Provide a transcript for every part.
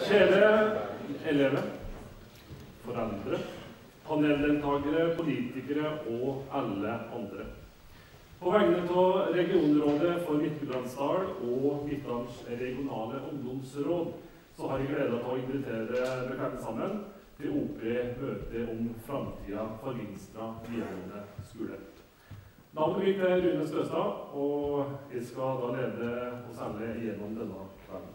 Kjære elever, foreldre, paneldeltakere, politikere og alle andre. På vegne av Regionrådet for Midt-Gudbrandsdal og Midtdalens regionale ungdomsråd så har jeg gledet til å invitere dere alle sammen til OP-møte om fremtiden for Vinstra videregående skole. Navnet mitt er Rune Støstad, og jeg skal da lede oss alle gjennom denne kvelden.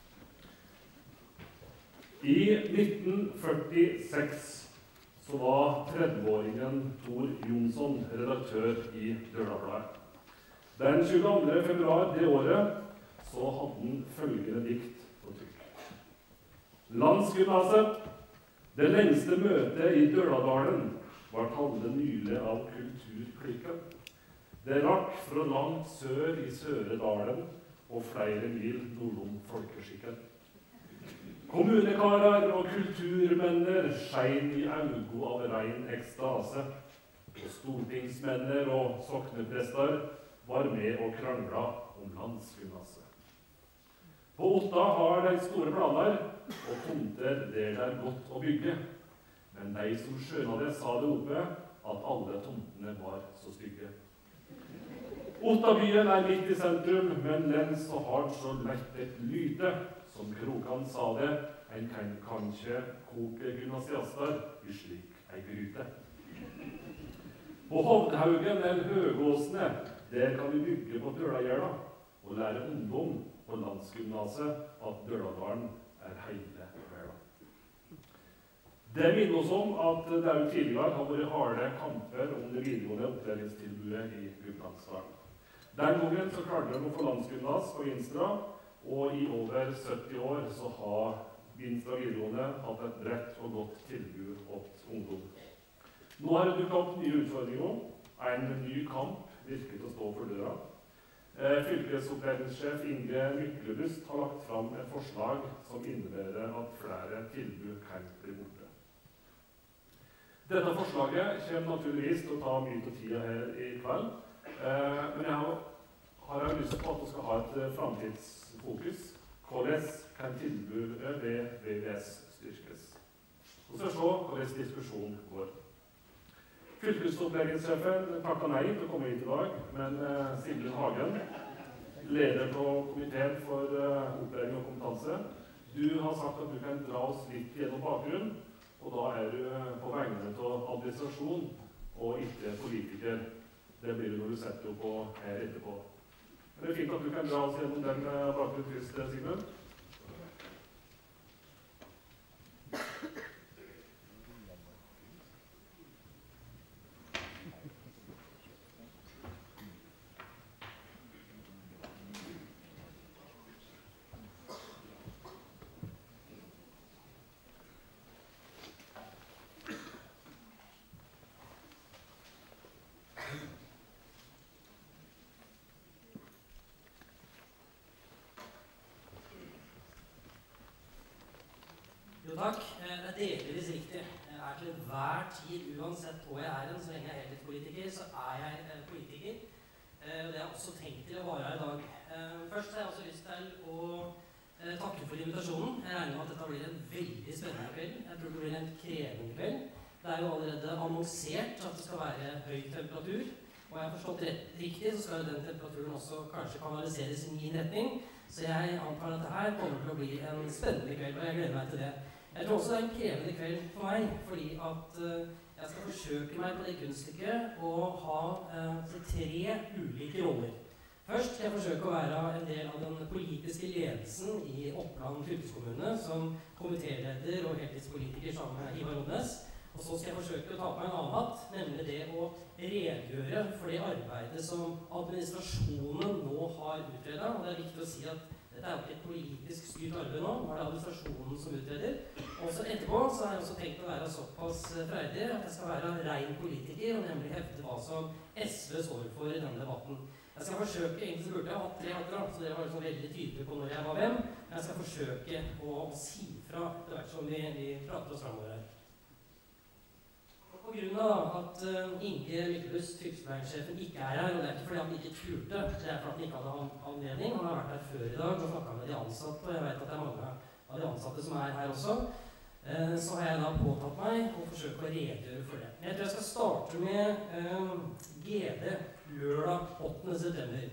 I 1946 så var 30-åringen Tor Jonsson redaktør i Dørdabladet. Den 22. februar det året så hadde han følgende dikt på trykk. Landsgymnaset, det lengste møtet i Dørdadalen, var tallet nylig av kulturklikken. Det rakk fra langt sør i Søredalen og flere mil nordom folkeskikken. Kommunekarer og kulturmenner skein i augo av rein ekstase, og stortingsmenner og sokneprester var med og krangla om landsgymnaset. På Otta har de store planer og tomter der det er godt å bygge, men de som skjønna det sa det oppe at alle tomtene var så stygge. Ottabyen er midt i sentrum, men den så hardt så lett et lyte. Som Krokan sa det, en kan kanskje koke gymnasiaster i slik ei gryte. På Hovdhaugen eller Høgåsene, der kan vi bygge på Dølagjerda og lære ungdom på landsgymnaset at Døladalen er hele verden. Det minner oss om at det jo tidligere har vært harde kamper om det videregående opplæringstilbudet i Gudbrandsdalen. Den gangen så klarte de å få landsgymnas på Vinstra, og i over 70 år så har Vinstra videregående hatt et bredt og godt tilbud til ungdom. Nå har det dukket opp nye utfordringer. En ny kamp virker til å stå for døra. Fylkesopplæringssjef Inge Myklebust har lagt fram et forslag som innebærer at flere tilbud kan bli borte. Dette forslaget kommer naturligvis til å ta mye av tida her i kveld, men jeg har lyst på at vi skal ha et framtidsfokus. Hvordan kan tilbudet ved VVS styrkes? Vi skal se hvordan diskusjonen går. Fylkesopplæringssjefen takket nei til å komme hit i dag, men Sigrun Hagen, leder av komiteen for opplæring og kompetanse, du har sagt at du kan dra oss litt gjennom bakgrunnen, og da er du på vegne av administrasjon og ikke politiker. Det blir det når du setter opp på her etterpå. Det er fint at du kan dra oss gjennom den bakgrunnen først, Sigrun. Jo takk, det er delvis riktig. Jeg er til hver tid, uansett hvor jeg er, så lenge jeg er heltidspolitiker, så er jeg politiker. Og det har også tenkt til å være her i dag. Først har jeg også lyst til å takke for invitasjonen. Jeg regner med at dette blir en veldig spennende kveld. Jeg tror det blir en krevende kveld. Det er jo allerede annonsert at det skal være høy temperatur. Og jeg har forstått riktig, så skal den temperaturen også kanskje kanaliseres i min retning. Så jeg antar at dette her kommer til å bli en spennende kveld, og jeg gleder meg til det. Jeg tror også det er en krevende kveld for meg, fordi at jeg skal forsøke meg på det kunststykket å ha 3 ulike roller. Først skal jeg forsøke å være en del av den politiske ledelsen i Oppland fylkeskommune som komitéleder og heltidspolitiker sammen med Ivar Odnes. Og så skal jeg forsøke å ta på meg en annen hatt, nemlig det å redegjøre for det arbeidet som administrasjonen nå har utredet. Og det er viktig å si at dette er jo ikke et politisk styrt arbeid nå, nå er det administrasjonen som utreder. Og så etterpå så har jeg også tenkt å være såpass freidig at jeg skal være ren politiker og nemlig hevde hva som SV står for i denne debatten. Jeg skal forsøke, egentlig så burde jeg ha 3 hatter, så dere var liksom veldig tydelige på når jeg var hvem. Men jeg skal forsøke å si fra det hvert som vi prater oss fremover her. På grunn av at Inge Myklebust, fylkesopplæringssjefen, ikke er her, og det er ikke fordi han ikke turte, det er fordi han ikke hadde anledning. Han har vært her før i dag og snakket med de ansatte, og jeg vet at det er mange av de ansatte som her også, så har jeg da påtatt meg å forsøke å redegjøre for det. Men jeg tror jeg skal starte med GD lørdag 8. september.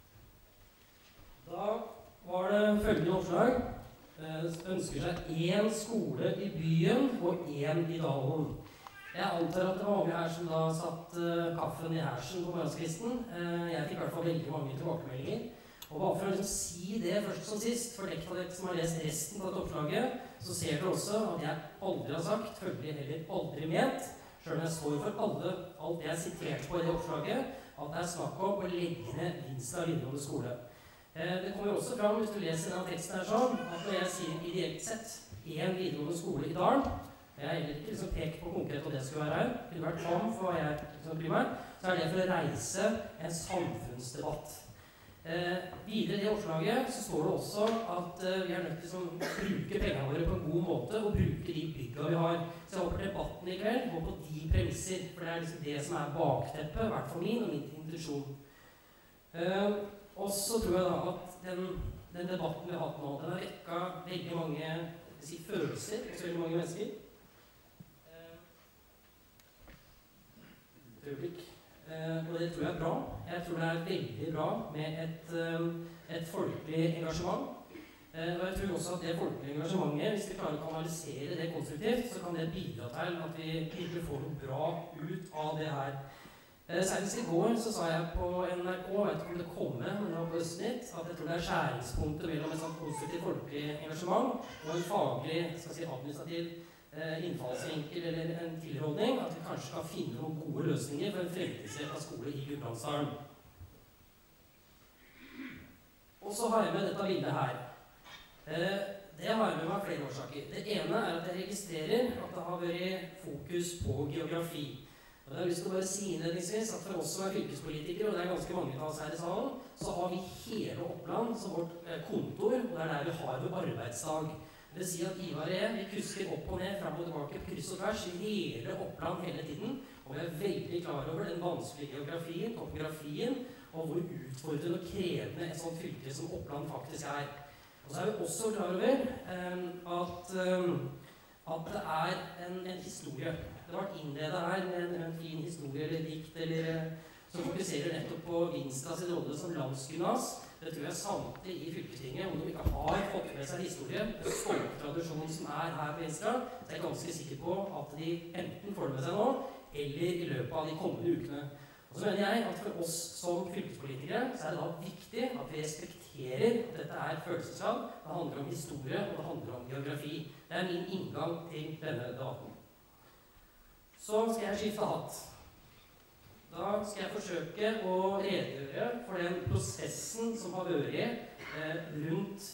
Da var det følgende oppslag. Ønsker seg 1 skole i byen og 1 i dalen. Jeg antar at det var mange her som da satt kaffen i hersen på morgenskvisten. Jeg fikk i hvert fall veldig mange tilbakemeldinger. Og bare for å liksom si det først som sist, for dere som har lest resten av dette oppslaget, så ser dere også at jeg aldri har sagt, følgelig heller aldri ment, selv om jeg står for alt det jeg siterte på i det oppslaget, at det er snakk om å legge ned Vinstra videregående skole. Det kommer også fram, hvis du leser denne teksten her sånn, at når jeg sier ideelt sett 1 videregående skole i dalen, jeg har heller ikke liksom pekt på konkret hva det skulle være her, det kunne vært om for hva jeg liksom primært, så det for å reise en samfunnsdebatt. Videre i det oppslaget så står det også at vi er nødt til å bruke pengene våre på en god måte og bruke de bygga vi har. Så jeg håper debatten i kveld går på de premisser, for det er liksom det som er bakteppet, i hvert fall min og min intensjon. Og så tror jeg da at den debatten vi har hatt nå, den har vekket veldig mange følelser hos veldig mange mennesker. Et øyeblikk. Og det tror jeg er bra. Jeg tror det er veldig bra med et folkelig engasjement. Og jeg tror også at det folkelige engasjementet, hvis vi klarer å kanalisere det konstruktivt, så kan det bidra til at vi virkelig får noe bra ut av det her. Senest i går så sa jeg på NRK, jeg vet ikke om det kommer, men det var på Østnytt, at jeg tror det er skjæringspunktet mellom et sånt konstruktivt folkelig engasjement og en faglig, administrativ innfallsvinkel eller en tilrådning, at vi kanskje kan finne noen gode løsninger for en fremtidsrettet skole i Gudbrandsdalen. Og så har jeg med dette bildet her. Det har jeg med meg flere årsaker. Det ene er at jeg registrerer at det har vært fokus på geografi. Og jeg har lyst til å bare si innledningsvis at for oss som er fylkespolitikere, og det er ganske mange av oss her i salen, så har vi hele Oppland som vårt kontor, og det er der vi har vår arbeidsdag. Det vil si at Ivar og jeg, vi kusker opp og ned, frem og tilbake, kryss og tvers, i hele Oppland hele tiden. Og vi er veldig klar over den vanskelige geografien, topografien, og hvor utfordrende og krevende et sånt fylke som Oppland faktisk er. Og så er vi også klar over at det er en historie. Det har vært innledet her med en fin historie eller dikt, som fokuserer nettopp på Vinstra sin rolle som landsgymnas. Det tror jeg samtlige i fylkestinget, om de ikke har fått med seg historie, den stolte tradisjonen som er her på Vinstra, så er jeg ganske sikker på at de enten får det med seg nå, eller i løpet av de kommende ukene. Og så mener jeg at for oss som fylkespolitikere, så er det da viktig at vi respekterer at dette er følelseslag, det handler om historie, og det handler om geografi. Det er min inngang til denne debatten. Så skal jeg skifte hatt. Da skal jeg forsøke å redegjøre for den prosessen som har vært rundt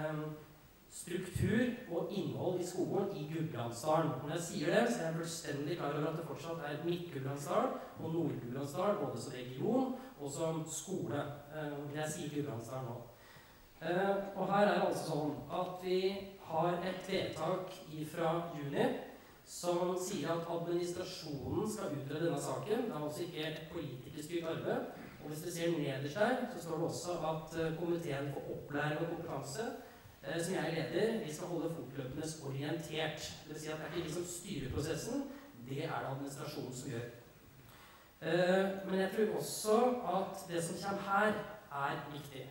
struktur og innhold i skolen i Gudbrandsdalen. Når jeg sier det, så er jeg fullstendig klar over at det fortsatt er Midt-Gudbrandsdal og Nord-Gudbrandsdal, både som region og som skole. Jeg sier Gudbrandsdal nå. Og her er det altså sånn at vi har et vedtak fra juni, som sier at administrasjonen skal utrede denne saken. Det er altså ikke et politikerstyrt arbeid. Og hvis dere ser nederst der, så står det også at komiteen for opplæring og kompetanse, som jeg leder, vi skal holde fortløpende orientert. Det vil si at det er ikke vi som styrer prosessen, det er det administrasjonen som gjør. Men jeg tror også at det som kommer her, er viktig.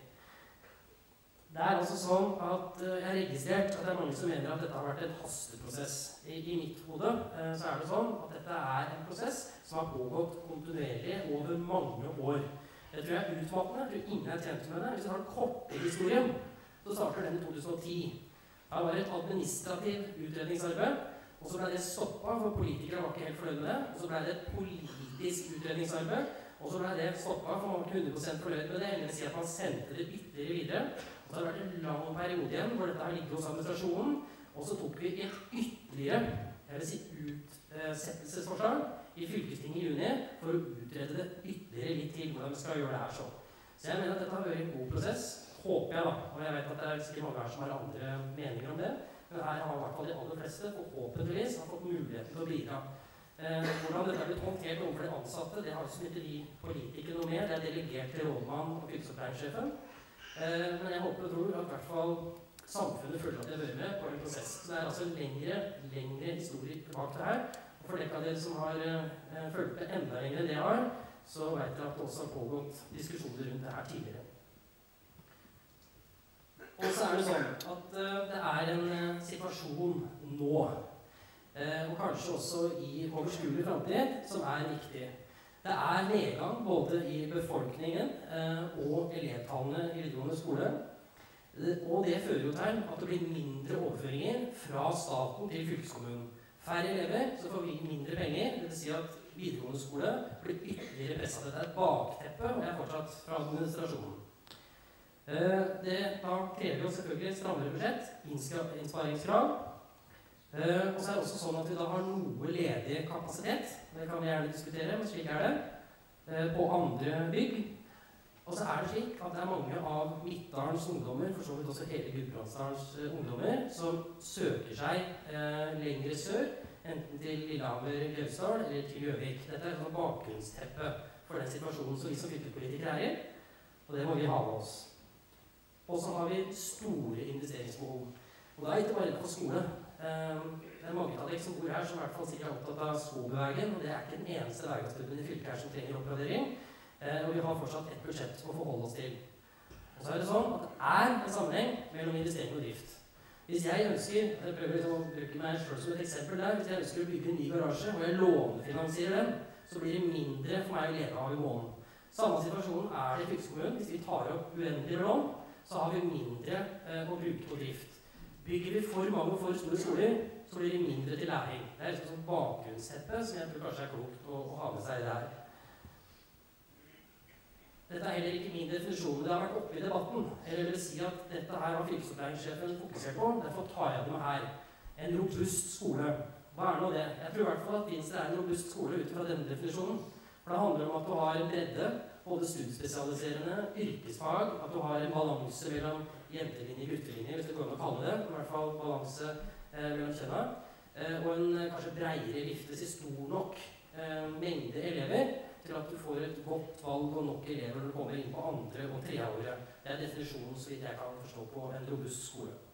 Det er altså sånn at jeg har registrert at det er mange som mener at dette har vært en hasteprosess. I mitt hode så er det sånn at dette er en prosess som har pågått kontinuerlig over mange år. Det tror jeg er utmattende, jeg tror ingen er tjent med det. Hvis du har den korte historien, så starter den i 2010. Det var et administrativt utredningsarbeid, og så ble det stoppet, for politikere var ikke helt fornøyd med det. Og så ble det et politisk utredningsarbeid, og så ble det stoppet, for man var ikke 100% fornøyd med det, eller vil si at man sendte det ytterligere videre. Så har det vært en lang periode igjen hvor dette har ligget hos administrasjonen, og så tok vi et ytterligere, jeg vil si utsettelsesforslag i fylkestinget i juni for å utrede det ytterligere litt til hvordan vi skal gjøre det her sånn. Så jeg mener at dette har vært en god prosess, håper jeg da, og jeg vet at det er sikkert mange her som har andre meninger om det, men her har i hvert fall de aller fleste forhåpentligvis fått muligheten til å bidra. Hvordan dette har blitt håndtert overfor de ansatte, det har jo ikke vi politikere noe med, det er delegert til rådmann og fylkesopplæringssjefen. Men jeg håper og tror at i hvert fall samfunnet føler at de har vært med på en prosess. Så det altså en lengre historie bak det her. Og for dere som har følt det enda lenger enn det jeg har, så vet dere at det også har pågått diskusjoner rundt det her tidligere. Og så det sånn at det en situasjon nå, og kanskje også i overskuelig fremtid, som viktig. Det nedgang både i befolkningen og elevtallene i videregående skole. Og det fører jo til at det blir mindre overføringer fra staten til fylkeskommunen. Færre elever, så får vi mindre penger. Det vil si at videregående skole blir ytterligere presset. Dette et bakteppe, og jeg fortsatt fra administrasjonen. Det da krever jo selvfølgelig strammere budsjett, innsparingskrav. Og så det også sånn at vi da har noe ledig kapasitet. Det kan vi gjerne diskutere, men slik det. På andre bygg. Og så det slik at det mange av Midtdalens ungdommer, for så vidt også hele Gudbrandsdalens ungdommer, som søker seg lengre sør, enten til Lillehammer, Gausdal eller til Gjøvik. Dette et sånn bakgrunnsteppe for den situasjonen som vi som fylkespolitikere i, og det må vi ha med oss. Og så har vi store investeringsbehov. Og det ikke bare på skole. Det mange av dere som bor her som i hvert fall sikkert opptatt av Skobeveien, og det ikke den eneste veigangsstudien i fylket her som trenger oppgradering. Og vi har fortsatt et budsjett å forholde oss til. Og så det sånn at det en sammenheng mellom investering og drift. Hvis jeg ønsker, jeg prøver å bruke meg selv som et eksempel der, hvis jeg ønsker å bygge en ny garasje, og jeg lånefinansierer den, så blir det mindre for meg å leve av i måneden. Samme situasjonen det i fylkeskommunen. Hvis vi tar opp uendelig lån, så har vi mindre å bruke på drift. Bygger vi for mange og for store skoler, så blir det mindre til læring. Det et sånn bakgrunnsteppe som jeg tror kanskje klokt å ha med seg der. Dette heller ikke min definisjon, men det har vært oppe i debatten. Eller det vil si at dette her har fylkesopplæringssjefen fokusert på, derfor tar jeg det med her. En robust skole. Hva nå det? Jeg tror i hvert fall at Vinstra en robust skole ut fra denne definisjonen. For det handler om at du har en bredde, både studiespesialiserende, yrkesfag, at du har en balanse mellom jentelinje og guttelinje, hvis det går an å kalle det, i hvert fall balanse mellom kjønna, og en kanskje bredere viftes i stor nok mengde elever, til at du får et godt valg og nok elever når du kommer inn på andre og tredje året. Det definisjonen så vidt jeg kan forstå på en robust skole.